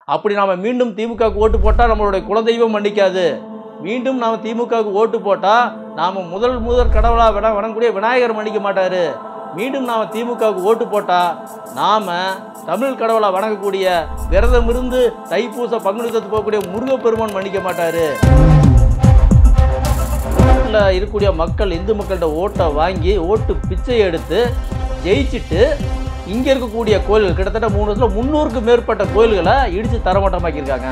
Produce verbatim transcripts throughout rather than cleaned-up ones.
அப்படி நாம் மீண்டும் திமுகவுக்கு ஓட்டு போட்டால் நம்மளுடைய குலதெய்வம் மன்னிக்காது. மீண்டும் நாம் திமுகவுக்கு ஓட்டு போட்டால் நாம் முதல் முதல் கடவுளாக விட வணங்கக்கூடிய விநாயகர் மன்னிக்க மாட்டார். மீண்டும் நாம் திமுகவுக்கு ஓட்டு போட்டால் நாம் தமிழ் கடவுளாக வணங்கக்கூடிய விரதம் இருந்து தைப்பூச பங்குனித்துக்கு போகக்கூடிய முருகப்பெருமான் மன்னிக்க மாட்டார். இருக்கக்கூடிய மக்கள் இந்து மக்கள்கிட்ட ஓட்டை வாங்கி ஓட்டு பிச்சை எடுத்து ஜெயிச்சுட்டு இங்கே இருக்கக்கூடிய கோயில்கள் கிட்டத்தட்ட மூணு வருஷத்துல முன்னூறுக்கு மேற்பட்ட கோயில்களை இடித்து தரமட்டமாக்கியிருக்காங்க.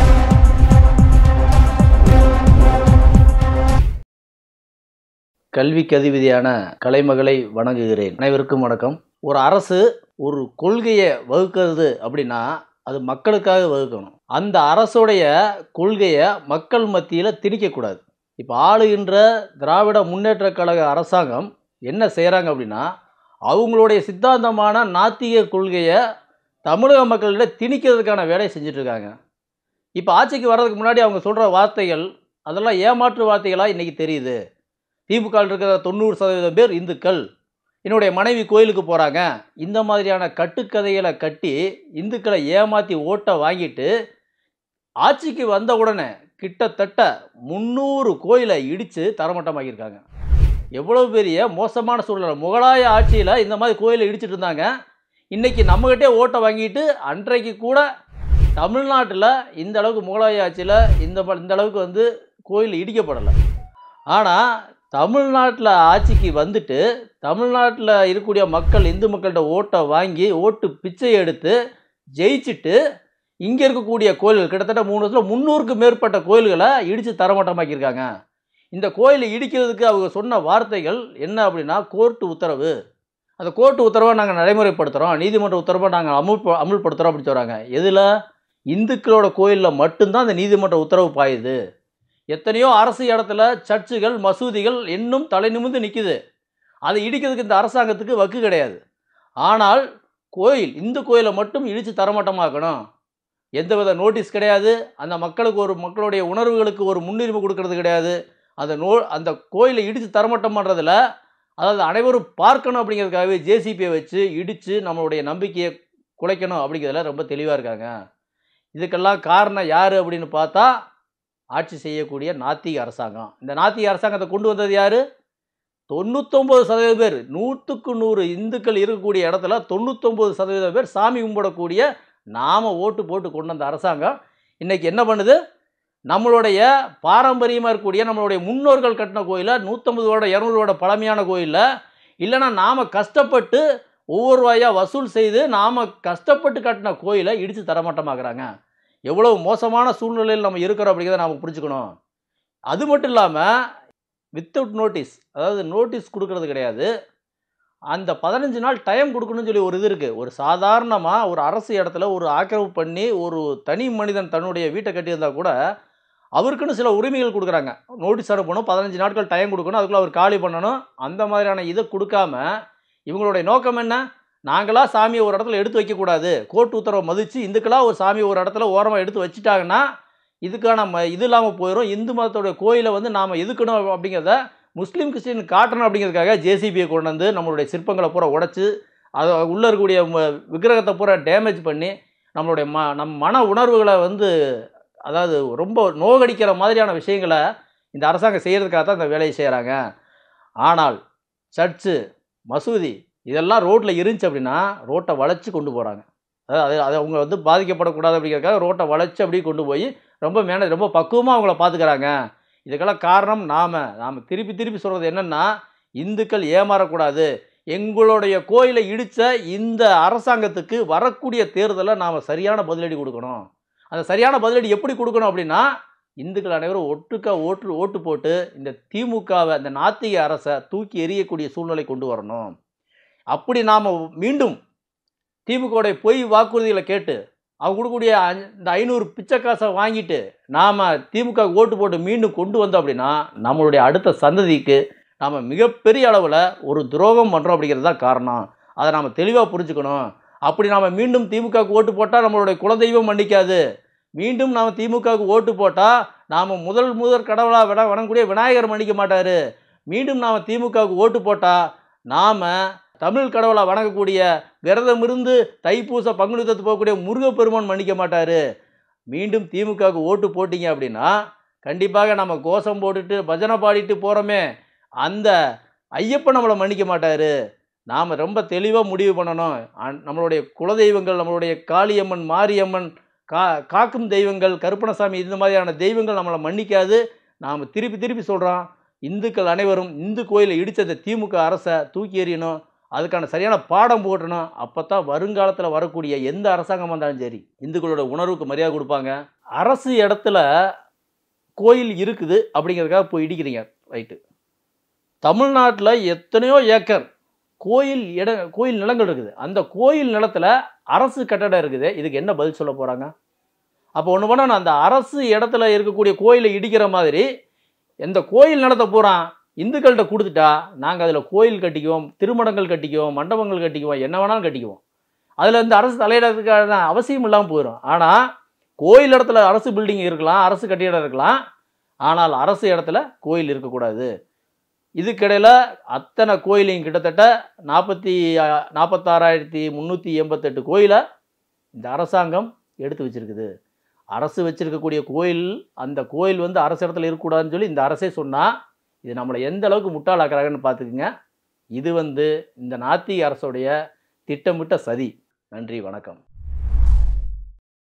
கல்விக்கு அதிபதியான கலைமகளை வணங்குகிறேன். அனைவருக்கும் வணக்கம். ஒரு அரசு ஒரு கொள்கையை வகுக்கிறது அப்படின்னா அது மக்களுக்காக வகுக்கணும். அந்த அரசுடைய கொள்கையை மக்கள் மத்தியில் திணிக்கக்கூடாது. இப்போ ஆளுகின்ற திராவிட முன்னேற்ற கழக அரசாங்கம் என்ன செய்கிறாங்க அப்படின்னா அவங்களுடைய சித்தாந்தமான நாத்திக கொள்கையை தமிழக மக்களிடம் திணிக்கிறதுக்கான வேலையை செஞ்சிட்ருக்காங்க. இப்போ ஆட்சிக்கு வர்றதுக்கு முன்னாடி அவங்க சொல்கிற வார்த்தைகள் அதெல்லாம் ஏமாற்று வார்த்தைகளாக இன்றைக்கி தெரியுது. திமுகவில் இருக்கிற தொண்ணூறு சதவீதம் பேர் இந்துக்கள், என்னுடைய மனைவி கோயிலுக்கு போகிறாங்க, இந்த மாதிரியான கட்டுக்கதைகளை கட்டி இந்துக்களை ஏமாற்றி ஓட்டை வாங்கிட்டு ஆட்சிக்கு வந்த உடனே கிட்டத்தட்ட முந்நூறு கோயிலை இடித்து தரமட்டமாக்கியிருக்காங்க. எவ்வளோ பெரிய மோசமான சூழ்நிலை. முகலாய ஆட்சியில் இந்த மாதிரி கோயிலை இடிச்சிட்டு இருந்தாங்க. இன்றைக்கி நம்மகிட்டே ஓட்டை வாங்கிட்டு அன்றைக்கு கூட தமிழ்நாட்டில் இந்த அளவுக்கு முகலாய ஆட்சியில் இந்த இந்த அளவுக்கு வந்து கோயில் இடிக்கப்படலை. ஆனால் தமிழ்நாட்டில் ஆட்சிக்கு வந்துட்டு தமிழ்நாட்டில் இருக்கக்கூடிய மக்கள் இந்து மக்கள்கிட்ட ஓட்டை வாங்கி ஓட்டு பிச்சை எடுத்து ஜெயிச்சுட்டு இங்கே இருக்கக்கூடிய கோயில்கள் கிட்டத்தட்ட மூணு வருஷத்தில் முந்நூறுக்கு மேற்பட்ட கோயில்களை இடித்து தரமட்டமாக்கியிருக்காங்க. இந்த கோயிலை இடிக்கிறதுக்கு அவங்க சொன்ன வார்த்தைகள் என்ன அப்படின்னா கோர்ட்டு உத்தரவு, அந்த கோர்ட்டு உத்தரவை நாங்கள் நடைமுறைப்படுத்துகிறோம், நீதிமன்ற உத்தரவை நாங்கள் அமுல் அமுல்படுத்துகிறோம் அப்படின்னு சொல்கிறாங்க. எதில்? இந்துக்களோட கோயிலில் மட்டும்தான் அந்த நீதிமன்ற உத்தரவு பாயுது. எத்தனையோ அரசு இடத்துல சர்ச்சுகள் மசூதிகள் இன்னும் தலை நிமிர்ந்து நிற்குது. அதை இடிக்கிறதுக்கு இந்த அரசாங்கத்துக்கு வக்கு கிடையாது. ஆனால் கோயில் இந்து கோயிலை மட்டும் இடித்து தரமட்டமாக்கணும், எந்தவித நோட்டீஸ் கிடையாது. அந்த மக்களுக்கு ஒரு மக்களுடைய உணர்வுகளுக்கு ஒரு முன்னுரிமை கொடுக்கறது கிடையாது. அந்த நோ அந்த கோயிலை இடித்து தரமட்டம் பண்ணுறதில் அதாவது அனைவரும் பார்க்கணும் அப்படிங்கிறதுக்காகவே ஜேசிபியை வச்சு இடித்து நம்மளுடைய நம்பிக்கையை குலைக்கணும் அப்படிங்கிறதுல ரொம்ப தெளிவாக இருக்காங்க. இதுக்கெல்லாம் காரணம் யார் அப்படின்னு பார்த்தா ஆட்சி செய்யக்கூடிய நாத்திக அரசாங்கம். இந்த நாத்திக அரசாங்கத்தை கொண்டு வந்தது யார்? தொண்ணூத்தொம்பது சதவீதம் பேர், நூற்றுக்கு நூறு இந்துக்கள் இருக்கக்கூடிய இடத்துல தொண்ணூத்தொம்பது சதவீதம் பேர் சாமி கும்பிடக்கூடிய நாம் ஓட்டு போட்டு கொண்டு வந்த அரசாங்கம் இன்றைக்கி என்ன பண்ணுது? நம்மளுடைய பாரம்பரியமாக இருக்கக்கூடிய நம்மளுடைய முன்னோர்கள் கட்டின கோயிலில் நூற்றம்பது வருட இரநூறு வருட பழமையான கோயிலில் இல்லைன்னா நாம் கஷ்டப்பட்டு ஒவ்வொரு ரூபாயாக வசூல் செய்து நாம் கஷ்டப்பட்டு கட்டின கோயிலை இடித்து தரமட்டமாக்குறாங்க. எவ்வளோ மோசமான சூழ்நிலையில் நம்ம இருக்கிறோம் அப்படிங்கிறத நாம் புரிஞ்சுக்கணும். அது மட்டும் இல்லாமல் வித்தவுட் நோட்டீஸ், அதாவது நோட்டீஸ் கொடுக்கறது கிடையாது. அந்த பதினஞ்சு நாள் டைம் கொடுக்கணும்னு சொல்லி ஒரு இது இருக்குது. ஒரு சாதாரணமாக ஒரு அரசு இடத்துல ஒரு ஆக்கிரமிப்பு பண்ணி ஒரு தனி மனிதன் தன்னுடைய வீட்டை கட்டியிருந்தால் கூட அவருக்குன்னு சில உரிமைகள் கொடுக்குறாங்க. நோட்டீஸ் அனுப்பணும், பதினஞ்சு நாட்கள் டைம் கொடுக்கணும், அதுக்குள்ளே அவர் காலி பண்ணணும். அந்த மாதிரியான இதை கொடுக்காம இவங்களுடைய நோக்கம் என்ன? நாங்களாக சாமியை ஒரு இடத்துல எடுத்து வைக்கக்கூடாது, கோர்ட்டு உத்தரவை மதித்து இந்துக்களாக ஒரு சாமியை ஒரு இடத்துல ஓரமாக எடுத்து வச்சுட்டாங்கன்னா இதுக்கான ம இது இல்லாமல் போயிடும். இந்து மதத்தோடைய கோயிலை வந்து நாம் எதுக்கணும் அப்படிங்கிறத முஸ்லீம் கிறிஸ்டின் காட்டணும் அப்படிங்கிறதுக்காக ஜேசிபியை கொண்டு வந்து நம்மளுடைய சிற்பங்களை பூரா உடைச்சி அதை உள்ளே இருக்கக்கூடிய விக்கிரகத்தை பூரா டேமேஜ் பண்ணி நம்மளுடைய ம நம் மன உணர்வுகளை வந்து அதாவது ரொம்ப நோகடிக்கிற மாதிரியான விஷயங்களை இந்த அரசாங்கம் செய்கிறதுக்காக தான் இந்த வேலையை செய்கிறாங்க. ஆனால் சர்ச்சு மசூதி இதெல்லாம் ரோட்டில் இருந்துச்சு அப்படின்னா ரோட்டை வளைச்சி கொண்டு போகிறாங்க. அதாவது அது அது அவங்க வந்து பாதிக்கப்படக்கூடாது அப்படிங்கிறதுக்காக ரோட்டை வளைச்சி அப்படியே கொண்டு போய் ரொம்ப மேனேஜ் ரொம்ப பக்குவமாக அவங்கள பார்த்துக்கிறாங்க. இதுக்கெல்லாம் காரணம் நாம் நாம் திருப்பி திருப்பி சொல்கிறது என்னென்னா இந்துக்கள் ஏமாறக்கூடாது. எங்களுடைய கோயிலை இடித்த இந்த அரசாங்கத்துக்கு வரக்கூடிய தேர்தலில் நாம் சரியான பதிலடி கொடுக்கணும். அந்த சரியான பதிலடி எப்படி கொடுக்கணும் அப்படின்னா இந்துக்கள் அனைவரும் ஒட்டுக்கா ஓட்டு ஓட்டு போட்டு இந்த திமுகவை இந்த நாத்திக அரசை தூக்கி எறியக்கூடிய சூழ்நிலை கொண்டு வரணும். அப்படி நாம் மீண்டும் திமுகவுடைய பொய் வாக்குறுதிகளை கேட்டு அவங்க கொடுக்கக்கூடிய இந்த ஐநூறு பிச்சை காசை வாங்கிட்டு நாம் திமுக ஓட்டு போட்டு மீண்டும் கொண்டு வந்தோம் அப்படின்னா நம்மளுடைய அடுத்த சந்ததிக்கு நாம் மிகப்பெரிய அளவில் ஒரு துரோகம் பண்ணுறோம் அப்படிங்கிறது தான் காரணம். அதை நாம் தெளிவாக புரிஞ்சுக்கணும். அப்படி நாம் மீண்டும் திமுகவுக்கு ஓட்டு போட்டால் நம்மளுடைய குலதெய்வம் மன்னிக்காது. மீண்டும் நாம் திமுகவுக்கு ஓட்டு போட்டால் நாம் முதல் முதல் கடவுளாக விட வணங்கக்கூடிய விநாயகர் மன்னிக்க மாட்டார். மீண்டும் நாம் திமுகவுக்கு ஓட்டு போட்டால் நாம் தமிழ் கடவுளாக வணங்கக்கூடிய விரதம் இருந்து தைப்பூச பங்குனித்துக்கு போகக்கூடிய முருகப்பெருமான் மன்னிக்க மாட்டார். மீண்டும் திமுகவுக்கு ஓட்டு போட்டிங்க அப்படின்னா கண்டிப்பாக நம்ம கோஷம் போட்டுட்டு பஜனை பாடிட்டு போகிறோமே, அந்த ஐயப்பன் நம்மளை மன்னிக்க மாட்டார். நாம் ரொம்ப தெளிவாக முடிவு பண்ணணும். நம்மளுடைய குலதெய்வங்கள், நம்மளுடைய காளியம்மன், மாரியம்மன், கா காக்கும் தெய்வங்கள், கருப்பணசாமி, இந்த மாதிரியான தெய்வங்கள் நம்மளை மன்னிக்காது. நாம் திருப்பி திருப்பி சொல்கிறோம், இந்துக்கள் அனைவரும் இந்து கோயிலை இடித்ததை திமுக அரசை தூக்கி எறியணும். அதுக்கான சரியான பாடம் போட்டணும். அப்போ தான் வருங்காலத்தில் வரக்கூடிய எந்த அரசாங்கம் வந்தாலும் சரி இந்துக்களோட உணர்வுக்கு மரியாதை கொடுப்பாங்க. அரசு இடத்துல கோயில் இருக்குது அப்படிங்கிறதுக்காக போய் இடிக்கிறீங்க, ரைட்டு. தமிழ்நாட்டில் எத்தனையோ ஏக்கர் கோயில் இட கோயில் நிலங்கள் இருக்குது. அந்த கோயில் நிலத்தில் அரசு கட்டடம் இருக்குது. இதுக்கு என்ன பதில் சொல்ல போகிறாங்க? அப்போ ஒன்று பண்ணணும், அந்த அரசு இடத்துல இருக்கக்கூடிய கோயிலை இடிக்கிற மாதிரி எந்த கோயில் நிலத்தை பூரா இந்துக்கள்கிட்ட கொடுத்துட்டா நாங்கள் அதில் கோயில் கட்டிக்குவோம், திருமணங்கள் கட்டிக்குவோம், மண்டபங்கள் கட்டிக்குவோம், என்ன வேணாலும் கட்டிக்குவோம். அதில் இந்த அரசு தலையிடறதுக்கான அவசியம் இல்லாமல் போயிடும். ஆனால் கோயில் இடத்துல அரசு பில்டிங் இருக்கலாம், அரசு கட்டிடம் இருக்கலாம், ஆனால் அரசு இடத்துல கோயில் இருக்கக்கூடாது. இதுக்கிடையில் அத்தனை கோயிலையும் கிட்டத்தட்ட நாற்பத்தி நாற்பத்தாறாயிரத்தி முந்நூற்றி எண்பத்தெட்டு கோயிலை இந்த அரசாங்கம் எடுத்து வச்சுருக்குது. அரசு வச்சுருக்கக்கூடிய கோயில், அந்த கோயில் வந்து அரசு இடத்துல இருக்கக்கூடாதுன்னு சொல்லி இந்த அரசே சொன்னால் இது நம்மளை எந்த அளவுக்கு முட்டாளாக்குறாங்கன்னு பார்த்துக்குங்க. இது வந்து இந்த நாத்திக அரசுடைய திட்டமிட்ட சதி. நன்றி, வணக்கம்.